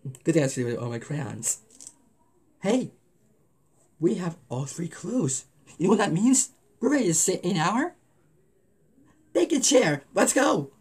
Good thing I see with all my crayons. Hey, we have all 3 clues. You know what that means? We're ready to sit in our... Take a chair. Let's go.